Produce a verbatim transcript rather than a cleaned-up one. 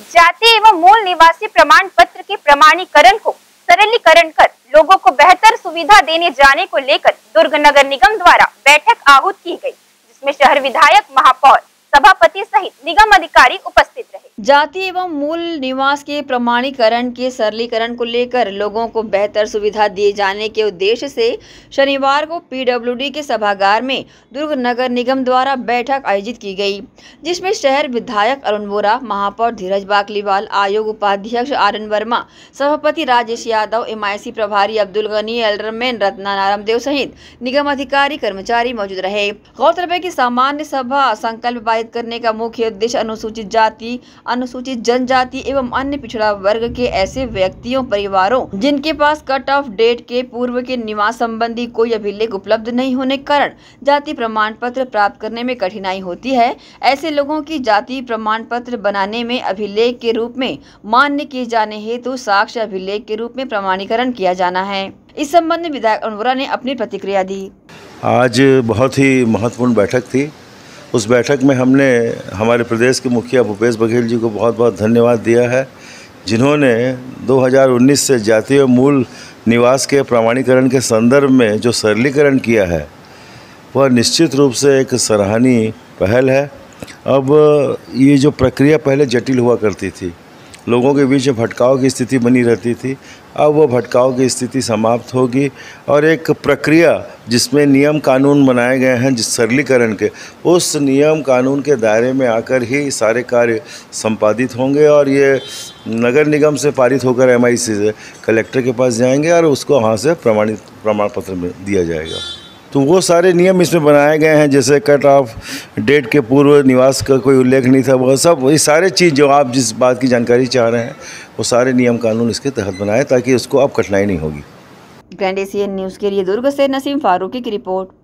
जाति एवं मूल निवासी प्रमाण पत्र के प्रमाणीकरण को सरलीकरण कर लोगों को बेहतर सुविधा देने जाने को लेकर दुर्ग नगर निगम द्वारा बैठक आहूत की गई, जिसमें शहर विधायक, महापौर, सभापति सहित निगम अधिकारी उपस्थित रहे। जाति एवं मूल निवास के प्रमाणीकरण के सरलीकरण को लेकर लोगों को बेहतर सुविधा दिए जाने के उद्देश्य से शनिवार को पीडब्ल्यूडी के सभागार में दुर्ग नगर निगम द्वारा बैठक आयोजित की गई, जिसमें शहर विधायक अरुण बोरा, महापौर धीरज बाकलीवाल, आयोग उपाध्यक्ष आर एन वर्मा, सभापति राजेश यादव, एमआईसी प्रभारी अब्दुल गनी, एल्डरमैन रत्ना नारायणदेव सहित निगम अधिकारी कर्मचारी मौजूद रहे। गौरतलब है कि सामान्य सभा संकल्प पारित करने का मुख्य उद्देश्य अनुसूचित जाति, अनुसूचित जनजाति एवं अन्य पिछड़ा वर्ग के ऐसे व्यक्तियों, परिवारों जिनके पास कट ऑफ डेट के पूर्व के निवास संबंधी कोई अभिलेख उपलब्ध नहीं होने के कारण जाति प्रमाण पत्र प्राप्त करने में कठिनाई होती है, ऐसे लोगों की जाति प्रमाण पत्र बनाने में अभिलेख के रूप में मान्य किए जाने हेतु साक्ष्य अभिलेख के रूप में प्रमाणीकरण किया जाना है। इस संबंध में विधायक अरुण ने अपनी प्रतिक्रिया दी। आज बहुत ही महत्वपूर्ण बैठक थी। उस बैठक में हमने हमारे प्रदेश के मुखिया भूपेश बघेल जी को बहुत बहुत धन्यवाद दिया है, जिन्होंने दो हज़ार उन्नीस से जाति और मूल निवास के प्रमाणीकरण के संदर्भ में जो सरलीकरण किया है वह निश्चित रूप से एक सराहनीय पहल है। अब ये जो प्रक्रिया पहले जटिल हुआ करती थी, लोगों के बीच में भटकाव की स्थिति बनी रहती थी, अब वो भटकाव की स्थिति समाप्त होगी और एक प्रक्रिया जिसमें नियम कानून बनाए गए हैं जिस सरलीकरण के, उस नियम कानून के दायरे में आकर ही सारे कार्य संपादित होंगे और ये नगर निगम से पारित होकर एमआईसी से कलेक्टर के पास जाएंगे और उसको वहाँ से प्रमाणित प्रमाण पत्र में दिया जाएगा। तो वो सारे नियम इसमें बनाए गए हैं, जैसे कट ऑफ डेट के पूर्व निवास का कोई उल्लेख नहीं था, वह सब ये सारे चीज़ जो आप जिस बात की जानकारी चाह रहे हैं वो सारे नियम कानून इसके तहत बनाए ताकि उसको अब कठिनाई नहीं होगी। ग्रैंड एशियन न्यूज़ के लिए दुर्ग से नसीम फारूकी की रिपोर्ट।